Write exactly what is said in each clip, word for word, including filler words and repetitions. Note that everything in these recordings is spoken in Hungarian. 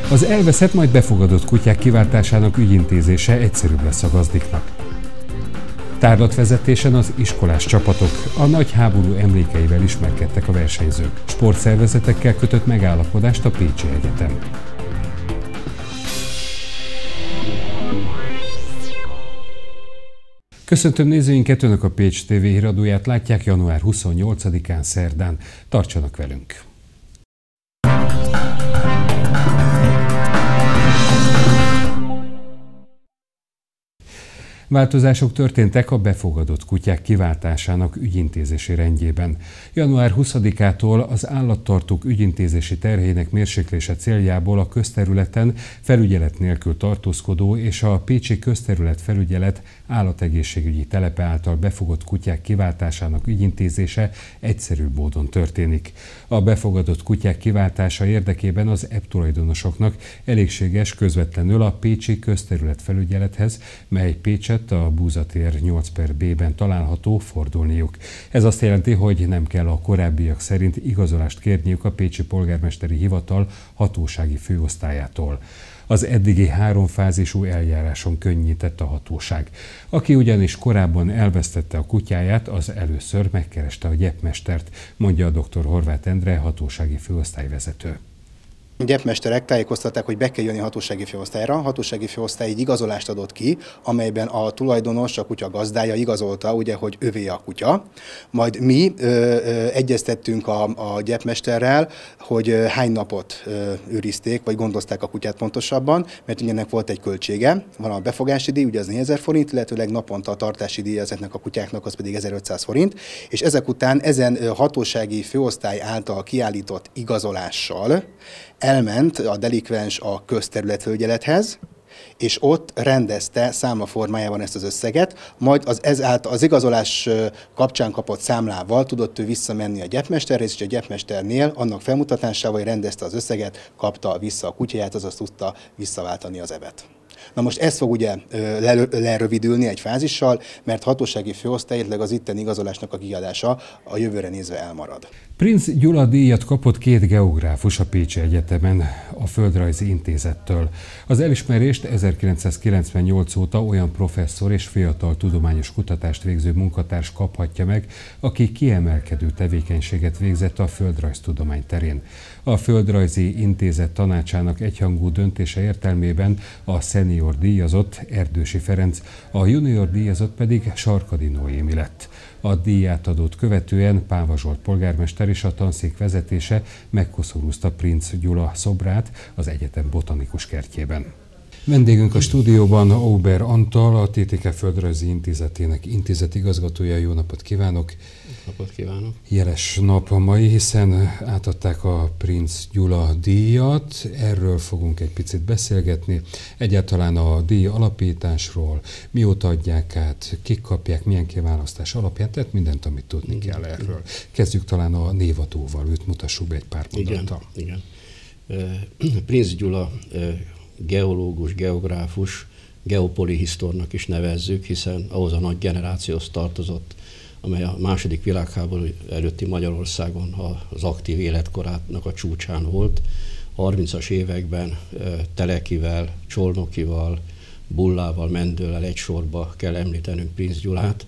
Az elveszett, majd befogadott kutyák kiváltásának ügyintézése egyszerűbb lesz a gazdiknak. Tárlatvezetésen az iskolás csapatok a nagy háború emlékeivel ismerkedtek a versenyzők. Sportszervezetekkel kötött megállapodást a Pécsi Egyetem. Köszöntöm nézőinket, Önök a Pécs té vé híradóját látják január huszonnyolcadikán szerdán. Tartsanak velünk! Változások történtek a befogadott kutyák kiváltásának ügyintézési rendjében. január huszadikától az állattartók ügyintézési terhének mérséklése céljából a közterületen felügyelet nélkül tartózkodó és a Pécsi Közterület Felügyelet állategészségügyi telepe által befogott kutyák kiváltásának ügyintézése egyszerűbb módon történik. A befogadott kutyák kiváltása érdekében az é pé tulajdonosoknak elégséges közvetlenül a Pécsi Közterület Felügyelethez, mely Pécset a Búzatér nyolc per B-ben található, fordulniuk. Ez azt jelenti, hogy nem kell a korábbiak szerint igazolást kérniük a Pécsi Polgármesteri Hivatal hatósági főosztályától. Az eddigi háromfázisú eljáráson könnyített a hatóság. Aki ugyanis korábban elvesztette a kutyáját, az először megkereste a gyepmestert, mondja a dr. Horváth Endre, hatósági főosztályvezető. A gyepmesterek tájékoztatták, hogy be kell jönni a hatósági főosztályra. A hatósági főosztály egy igazolást adott ki, amelyben a tulajdonos, a kutya gazdája igazolta, ugye, hogy övé a kutya. Majd mi ö, ö, egyeztettünk a, a gyepmesterrel, hogy ö, hány napot ö, őrizték, vagy gondozták a kutyát pontosabban, mert ugye ennek volt egy költsége. Van a befogási díj, ugye az négyezer forint, illetőleg naponta a tartási díj ezeknek a kutyáknak, az pedig ezerötszáz forint, és ezek után ezen hatósági főosztály által kiállított igazolással elment a delikvens a közterületfelügyelethez, és ott rendezte számla formájában ezt az összeget, majd az, ezáltal az igazolás kapcsán kapott számlával tudott ő visszamenni a gyepmesterhez, és a gyepmesternél annak felmutatásával rendezte az összeget, kapta vissza a kutyáját, azaz tudta visszaváltani az evet. Na most ez fog ugye lerövidülni egy fázissal, mert hatósági főosztály, illetve az itteni igazolásnak a kiadása a jövőre nézve elmarad. Princ Gyula díjat kapott két geográfus a Pécsi Egyetemen a Földrajzi Intézettől. Az elismerést ezerkilencszázkilencvennyolc óta olyan professzor és fiatal tudományos kutatást végző munkatárs kaphatja meg, aki kiemelkedő tevékenységet végzett a földrajztudomány terén. A Földrajzi Intézet tanácsának egyhangú döntése értelmében a szenior díjazott Erdősi Ferenc, a junior díjazott pedig Sarkadi Noémi lett. A díjátadót követően Páva Zsolt polgármester és a tanszék vezetése megkoszorúzta Princ Gyula szobrát az egyetem botanikus kertjében. Vendégünk a stúdióban Auber Antal, a té té ká Földrajzi Intézetének intézetigazgatója. Jó napot kívánok! Napot kívánok! Jeles nap a mai, hiszen átadták a Princ Gyula díjat. Erről fogunk egy picit beszélgetni. Egyáltalán a díj alapításról, mióta adják át, kik kapják, milyen kiválasztás alapján, tehát mindent, amit tudni kell erről. Kezdjük talán a névadóval, őt mutassuk be egy pár mondattal. Igen, igen. Princ Gyula geológus, geográfus, geopolihisztornak is nevezzük, hiszen ahhoz a nagy generációhoz tartozott, amely a második világháború előtti Magyarországon az aktív életkorának a csúcsán volt. harmincas években Telekivel, Csolnokival, Bullával, Mendőllel egy sorba kell említenünk Princ Gyulát,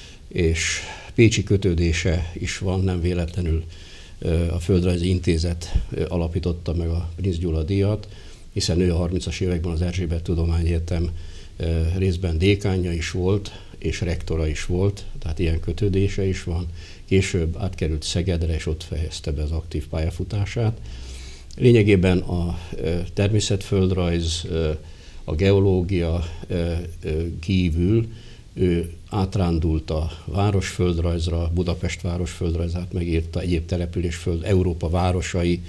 és pécsi kötődése is van, nem véletlenül a Földrajzi Intézet alapította meg a Princ Gyula díjat, hiszen ő a harmincas években az Erzsébet Tudományegyetem részben dékánja is volt, és rektora is volt, tehát ilyen kötődése is van. Később átkerült Szegedre, és ott fejezte be az aktív pályafutását. Lényegében a természetföldrajz, a geológia kívül ő átrándult a városföldrajzra, Budapest városföldrajzát megírta, egyéb településföld, Európa városai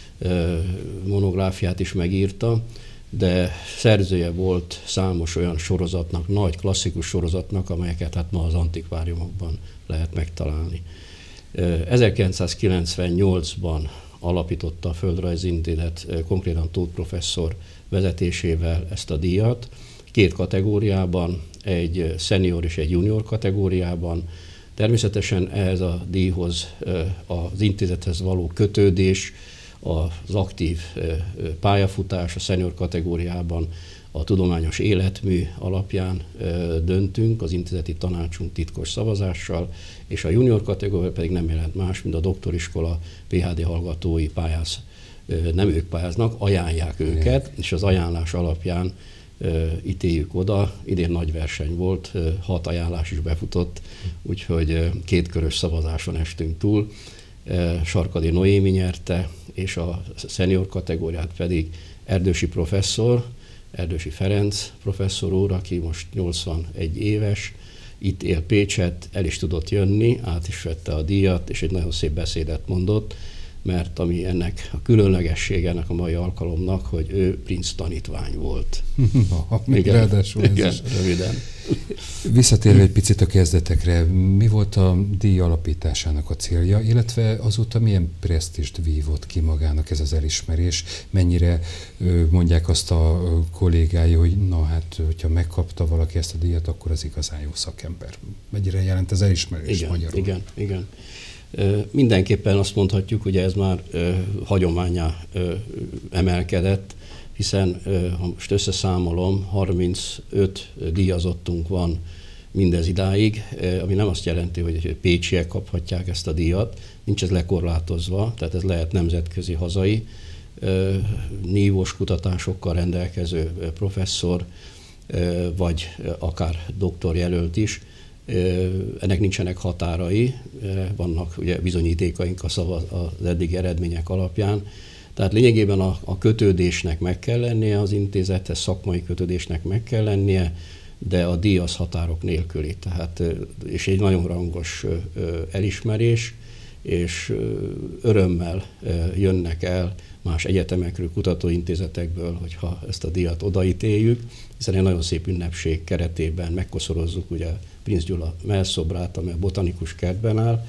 monográfiát is megírta, de szerzője volt számos olyan sorozatnak, nagy klasszikus sorozatnak, amelyeket hát ma az antikváriumokban lehet megtalálni. ezerkilencszázkilencvennyolcban alapította a Földrajzi Intézet, konkrétan Tóth professzor vezetésével ezt a díjat, két kategóriában, egy senior és egy junior kategóriában. Természetesen ehhez a díjhoz, az intézethez való kötődés az aktív pályafutás a senior kategóriában a tudományos életmű alapján döntünk, az intézeti tanácsunk titkos szavazással, és a junior kategória pedig nem jelent más, mint a doktoriskola pé há dé hallgatói pályáz, nem ők pályáznak, ajánlják őket, és az ajánlás alapján ítéljük oda. Idén nagy verseny volt, hat ajánlás is befutott, úgyhogy kétkörös szavazáson estünk túl. Sarkadi Noémi nyerte, és a senior kategóriát pedig Erdősi professzor, Erdősi Ferenc professzor úr, aki most nyolcvanegy éves, itt él Pécsett, el is tudott jönni, át is vette a díjat, és egy nagyon szép beszédet mondott, mert ami ennek a különlegessége ennek a mai alkalomnak, hogy ő Prince tanítvány volt. Ha, még igen, ráadásul igen, röviden. Visszatérve egy picit a kezdetekre, mi volt a díj alapításának a célja, illetve azóta milyen presztízst vívott ki magának ez az elismerés? Mennyire mondják azt a kollégái, hogy na hát, hogyha megkapta valaki ezt a díjat, akkor az igazán jó szakember. Mennyire jelent az elismerés igen, magyarul? Igen, igen. Mindenképpen azt mondhatjuk, hogy ez már hagyománnyá emelkedett, hiszen ha most összeszámolom, harmincöt díjazottunk van mindez idáig, ami nem azt jelenti, hogy pécsiek kaphatják ezt a díjat, nincs ez lekorlátozva, tehát ez lehet nemzetközi, hazai, nívós kutatásokkal rendelkező professzor, vagy akár doktorjelölt is. Ennek nincsenek határai, vannak ugye bizonyítékaink a szava, az eddigi eredmények alapján. Tehát lényegében a, a kötődésnek meg kell lennie az intézethez, szakmai kötődésnek meg kell lennie, de a díj az határok nélküli. Tehát, és egy nagyon rangos elismerés, és örömmel jönnek el más egyetemekről, kutatóintézetekből, hogyha ezt a díjat odaítéljük, hiszen egy nagyon szép ünnepség keretében megkoszorozzuk ugye Prince Gyula mellszobrát, amely a botanikus kertben áll,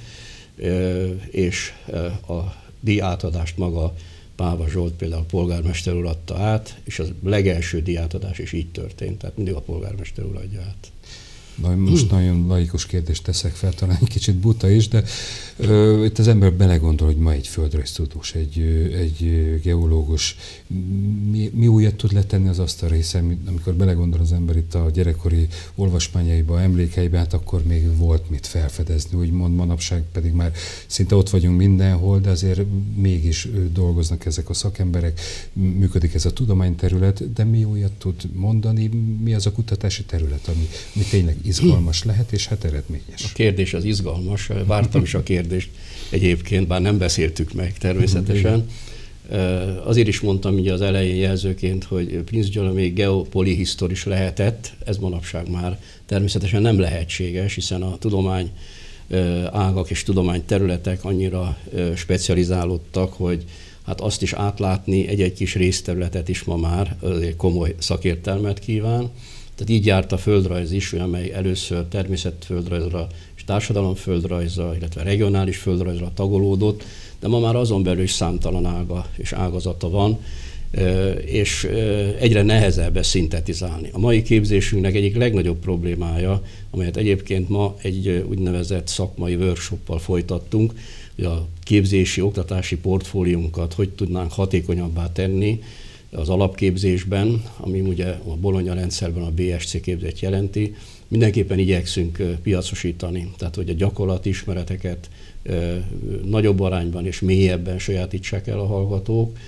és a díj átadást maga Páva Zsolt például a polgármester úr adta át, és az legelső díjátadás is így történt, tehát mindig a polgármester úr adja át. Na, most hmm. nagyon laikus kérdést teszek fel, talán egy kicsit buta is, de ö, itt az ember belegondol, hogy ma egy földrajztudós, egy, egy geológus, mi, mi újat tud letenni az asztalra, hiszen amikor belegondol az ember itt a gyerekkori olvasmányaiba, emlékeibe, hát akkor még volt mit felfedezni, úgymond manapság pedig már szinte ott vagyunk mindenhol, de azért mégis dolgoznak ezek a szakemberek, működik ez a tudományterület, de mi újat tud mondani, mi az a kutatási terület, ami, ami tényleg izgalmas lehet, és hát eredményes. A kérdés az izgalmas, vártam is a kérdést egyébként, bár nem beszéltük meg természetesen. Azért is mondtam ugye az elején jelzőként, hogy Prince Gyula még geopolihisztoris lehetett, ez manapság már természetesen nem lehetséges, hiszen a tudomány ágak és tudományterületek annyira specializálódtak, hogy hát azt is átlátni egy-egy kis részterületet is ma már komoly szakértelmet kíván. Tehát így járt a földrajz is, amely először természetföldrajzra és társadalomföldrajzra, illetve regionális földrajzra tagolódott, de ma már azon belül is számtalan ága és ágazata van, és egyre nehezebb ezt szintetizálni. A mai képzésünknek egyik legnagyobb problémája, amelyet egyébként ma egy úgynevezett szakmai workshoppal folytattunk, hogy a képzési, oktatási portfóliónkat hogy tudnánk hatékonyabbá tenni, az alapképzésben, ami ugye a Bologna rendszerben a bé es cé képzést jelenti, mindenképpen igyekszünk piacosítani, tehát hogy a gyakorlati ismereteket nagyobb arányban és mélyebben sajátítsák el a hallgatók,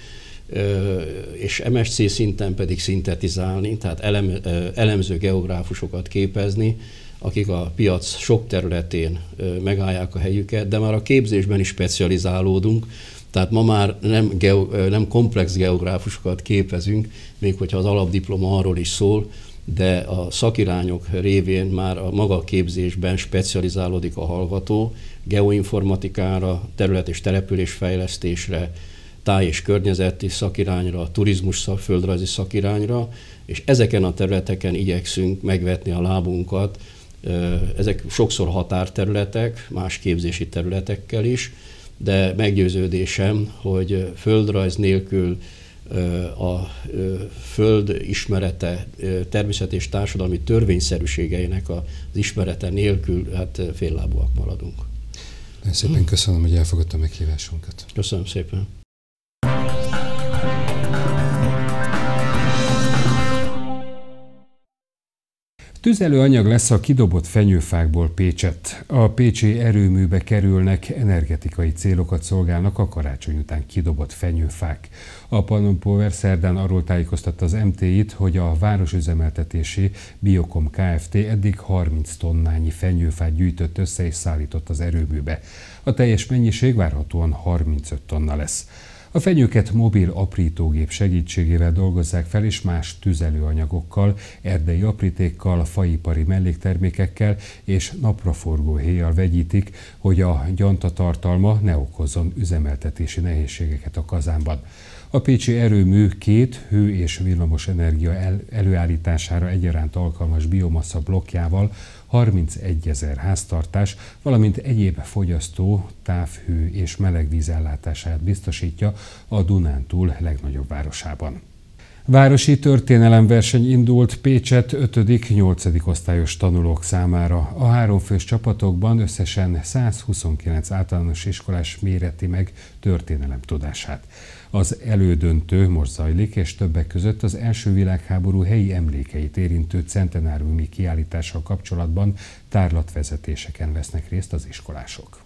és em es cé szinten pedig szintetizálni, tehát elem, elemző geográfusokat képezni, akik a piac sok területén megállják a helyüket, de már a képzésben is specializálódunk, tehát ma már nem, geo, nem komplex geográfusokat képezünk, még hogyha az alapdiploma arról is szól, de a szakirányok révén már a maga képzésben specializálódik a hallgató, geoinformatikára, terület- és településfejlesztésre, táj- és környezeti szakirányra, turizmus szak, földrajzi szakirányra, és ezeken a területeken igyekszünk megvetni a lábunkat. Ezek sokszor határterületek, más képzési területekkel is, de meggyőződésem, hogy földrajz nélkül a föld ismerete, természet és társadalmi törvényszerűségeinek az ismerete nélkül hát féllábúak maradunk. Nagyon szépen köszönöm, hogy elfogadta meghívásunkat. Köszönöm szépen. Tüzelőanyag lesz a kidobott fenyőfákból Pécsett. A pécsi erőműbe kerülnek, energetikai célokat szolgálnak a karácsony után kidobott fenyőfák. A Pannon Power szerdán arról tájékoztatta az em té í-t, hogy a városüzemeltetési Biokom Kft. Eddig harminc tonnányi fenyőfát gyűjtött össze és szállított az erőműbe. A teljes mennyiség várhatóan harmincöt tonna lesz. A fenyőket mobil aprítógép segítségével dolgozzák fel, és más tüzelőanyagokkal, erdei aprítékkal, faipari melléktermékekkel és napraforgó héjjal vegyítik, hogy a gyantatartalma ne okozzon üzemeltetési nehézségeket a kazánban. A pécsi erőmű két hő- és villamos energia el- előállítására egyaránt alkalmas biomassa blokkjával harmincegyezer háztartás, valamint egyéb fogyasztó távhő és melegvíz ellátását biztosítja a Dunántúl legnagyobb városában. Városi történelemverseny indult Pécsett ötödik-nyolcadik osztályos tanulók számára. A háromfős csapatokban összesen százhuszonkilenc általános iskolás méreti meg történelem tudását. Az elődöntő most zajlik, és többek között az első világháború helyi emlékeit érintő centenáriumi kiállítással kapcsolatban tárlatvezetéseken vesznek részt az iskolások.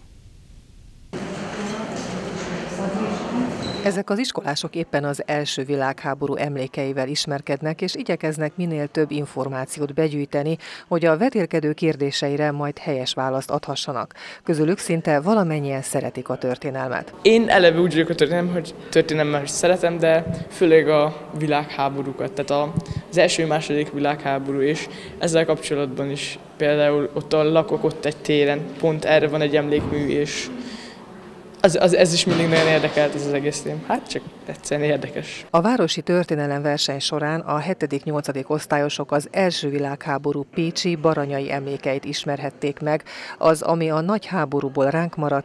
Ezek az iskolások éppen az első világháború emlékeivel ismerkednek, és igyekeznek minél több információt begyűjteni, hogy a vetélkedő kérdéseire majd helyes választ adhassanak. Közülük szinte valamennyien szeretik a történelmet. Én eleve úgy vagyok a történelem, hogy történelmet is szeretem, de főleg a világháborúkat, tehát az első-második világháború, és ezzel kapcsolatban is például ott a lakok ott egy téren, pont erre van egy emlékmű, és Az, az, ez is mindig nagyon érdekelt, ez az egész tém. Hát csak egyszerűen érdekes. A városi történelem verseny során a hetedik-nyolcadik osztályosok az első világháború pécsi baranyai emlékeit ismerhették meg, az, ami a nagy háborúból ránk maradt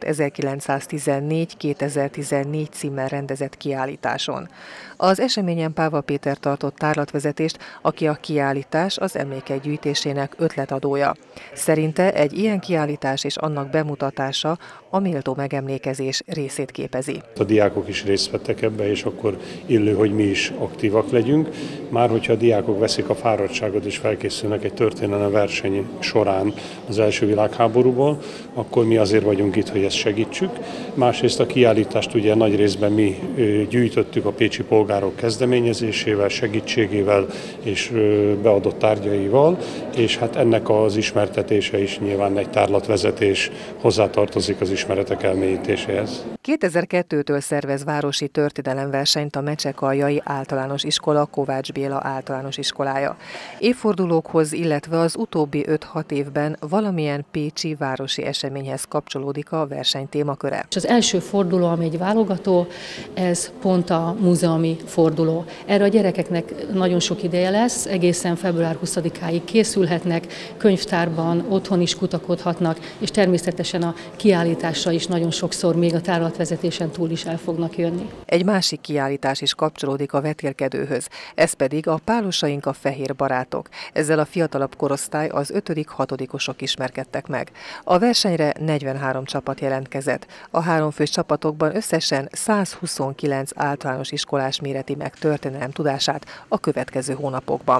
ezerkilencszáztizennégy-kétezer-tizennégy címmel rendezett kiállításon. Az eseményen Páva Péter tartott tárlatvezetést, aki a kiállítás az emlékek gyűjtésének ötletadója. Szerinte egy ilyen kiállítás és annak bemutatása a méltó megemlékezés részét képezi. A diákok is részt vettek ebbe, és akkor illő, hogy mi is aktívak legyünk. Már hogyha a diákok veszik a fáradtságot és felkészülnek egy történelem verseny során az első világháborúból, akkor mi azért vagyunk itt, hogy ezt segítsük. Másrészt a kiállítást ugye nagy részben mi gyűjtöttük a pécsi polgárok kezdeményezésével, segítségével és beadott tárgyaival, és hát ennek az ismertetése is nyilván egy tárlatvezetés hozzátartozik az ismeretek elmélyítéséhez. kétezer-kettőtől szervez városi történelemversenyt a Mecsekaljai Általános Iskola Kovács Béla Általános Iskolája. Évfordulókhoz, illetve az utóbbi öt-hat évben valamilyen pécsi városi eseményhez kapcsolódik a verseny témaköre. Az első forduló, ami egy válogató, ez pont a múzeumi forduló. Erre a gyerekeknek nagyon sok ideje lesz, egészen február huszadikáig készülhetnek, könyvtárban, otthon is kutakodhatnak, és természetesen a kiállításra is nagyon sokszor még a tárlatvezetésen túl is el fognak jönni. Egy másik kiállítás is kapcsolódik a vetélkedőhöz, ez pedig a Pálosaink a fehér barátok. Ezzel a fiatalabb korosztály, az ötödik-hatodikosok ismerkedtek meg. A versenyre negyvenhárom csapat jelentkezett. A háromfős csapatokban összesen százhuszonkilenc általános iskolás méreti meg történelem tudását a következő hónapokban.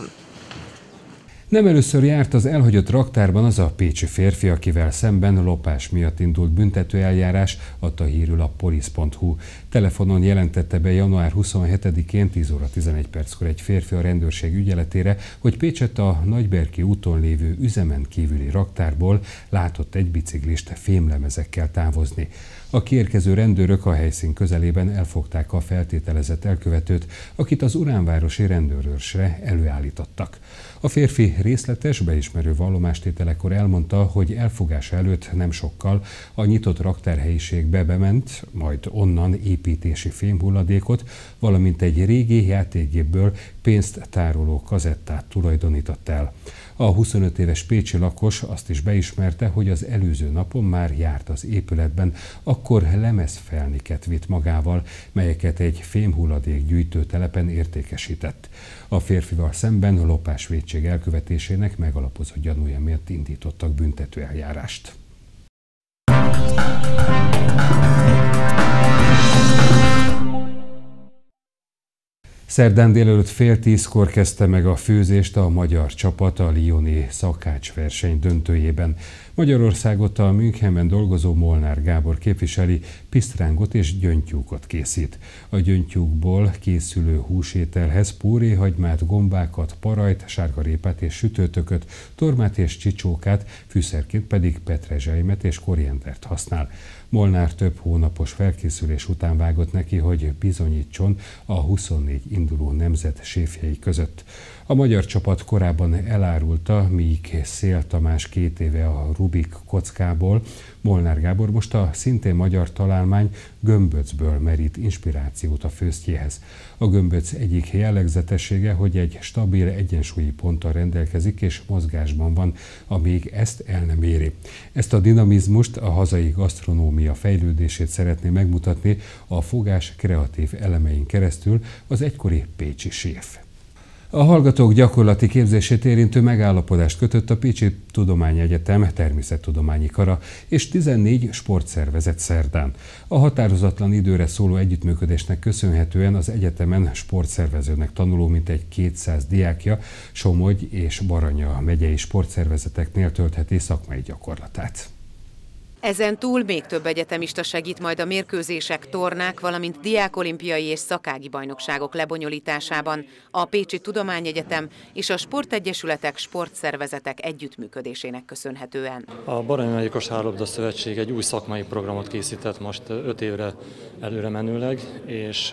Nem először járt az elhagyott raktárban az a pécsi férfi, akivel szemben lopás miatt indult büntetőeljárás, adta hírül a polisz pont hu. Telefonon jelentette be január huszonhetedikén tíz óra tizenegy perckor egy férfi a rendőrség ügyeletére, hogy Pécsett a Nagyberki úton lévő üzemen kívüli raktárból látott egy biciklist fémlemezekkel távozni. A kiérkező rendőrök a helyszín közelében elfogták a feltételezett elkövetőt, akit az uránvárosi rendőrőrsre előállítottak. A férfi részletes, beismerő vallomástételekor elmondta, hogy elfogása előtt nem sokkal a nyitott raktárhelyiségbe bement, majd onnan építési fémhulladékot, valamint egy régi játékgépből pénzt tároló kazettát tulajdonított el. A huszonöt éves pécsi lakos azt is beismerte, hogy az előző napon már járt az épületben, akkor lemezfelniket vitt magával, melyeket egy fémhulladék gyűjtőtelepen értékesített. A férfival szemben lopásvétség elkövetésének megalapozott gyanúja miatt indítottak büntetőeljárást. Szerdán délelőtt fél tízkor kezdte meg a főzést a magyar csapat a lyoni szakácsverseny döntőjében. Magyarországot a Münchenben dolgozó Molnár Gábor képviseli, pisztrángot és gyöngytyúkot készít. A gyöngytyúkból készülő húsételhez púréhagymát, gombákat, parajt, sárgarépát és sütőtököt, tormát és csicsókát, fűszerként pedig petrezselymet és koriandert használ. Molnár több hónapos felkészülés után vágott neki, hogy bizonyítson a huszonnégy induló nemzet séfjei között. A magyar csapat korábban elárulta, míg Szél Tamás két éve a Rubik kockából, Molnár Gábor most a szintén magyar találmány gömböcből merít inspirációt a főztjéhez. A gömböc egyik jellegzetessége, hogy egy stabil egyensúlyi ponttal rendelkezik és mozgásban van, amíg ezt el nem éri. Ezt a dinamizmust, a hazai gasztronómia fejlődését szeretné megmutatni a fogás kreatív elemein keresztül az egykori pécsi séf. A hallgatók gyakorlati képzését érintő megállapodást kötött a Pécsi Tudományegyetem természettudományi kara és tizennégy sportszervezet szerdán. A határozatlan időre szóló együttműködésnek köszönhetően az egyetemen sportszervezőnek tanuló mintegy kétszáz diákja Somogy és Baranya megyei sportszervezeteknél töltheti szakmai gyakorlatát. Ezen túl még több egyetemista segít majd a mérkőzések, tornák, valamint diákolimpiai és szakági bajnokságok lebonyolításában a Pécsi Tudományegyetem és a sportegyesületek, sportszervezetek együttműködésének köszönhetően. A Baranya megyei Kosárlabda Szövetség egy új szakmai programot készített most öt évre előre menőleg, és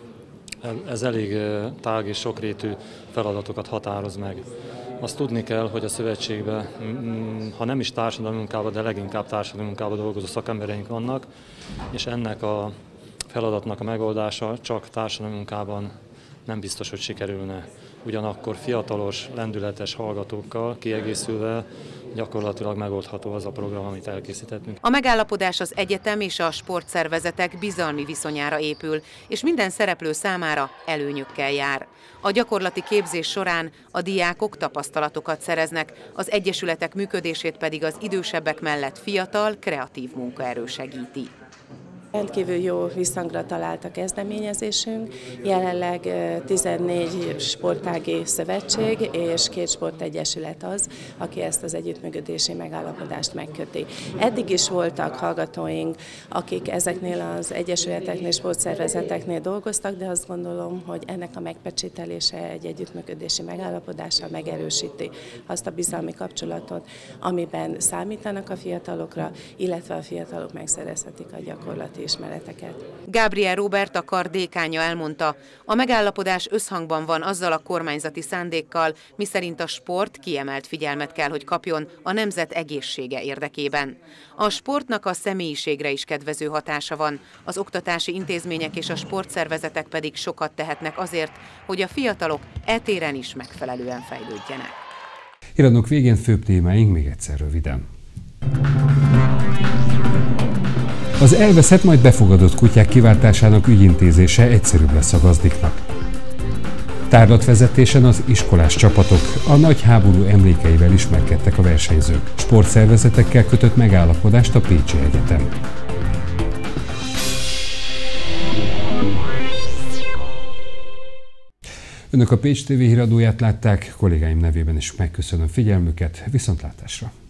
ez elég tág és sokrétű feladatokat határoz meg. Azt tudni kell, hogy a szövetségben, ha nem is társadalmi munkában, de leginkább társadalmi munkában dolgozó szakembereink vannak, és ennek a feladatnak a megoldása csak társadalmi munkában nem biztos, hogy sikerülne. Ugyanakkor fiatalos, lendületes hallgatókkal kiegészülve gyakorlatilag megoldható az a program, amit elkészítettünk. A megállapodás az egyetem és a sportszervezetek bizalmi viszonyára épül, és minden szereplő számára előnyökkel jár. A gyakorlati képzés során a diákok tapasztalatokat szereznek, az egyesületek működését pedig az idősebbek mellett fiatal, kreatív munkaerő segíti. Rendkívül jó visszhangra talált a kezdeményezésünk. Jelenleg tizennégy sportági szövetség és két sportegyesület az, aki ezt az együttműködési megállapodást megköti. Eddig is voltak hallgatóink, akik ezeknél az egyesületeknél, sportszervezeteknél dolgoztak, de azt gondolom, hogy ennek a megpecsételése egy együttműködési megállapodással megerősíti azt a bizalmi kapcsolatot, amiben számítanak a fiatalokra, illetve a fiatalok megszerezhetik a gyakorlati ismereteket. Gabriel Robert, a kar dékánja elmondta, a megállapodás összhangban van azzal a kormányzati szándékkal, miszerint a sport kiemelt figyelmet kell, hogy kapjon a nemzet egészsége érdekében. A sportnak a személyiségre is kedvező hatása van, az oktatási intézmények és a sportszervezetek pedig sokat tehetnek azért, hogy a fiatalok e téren is megfelelően fejlődjenek. Híradónk végén főbb témáink még egyszer röviden. Az elveszett, majd befogadott kutyák kiváltásának ügyintézése egyszerűbb lesz a gazdiknak. Tárlatvezetésen az iskolás csapatok a nagy háború emlékeivel ismerkedtek a versenyzők. Sportszervezetekkel kötött megállapodást a Pécsi Egyetem. Önök a Pécs té vé híradóját látták, kollégáim nevében is megköszönöm figyelmüket, viszontlátásra!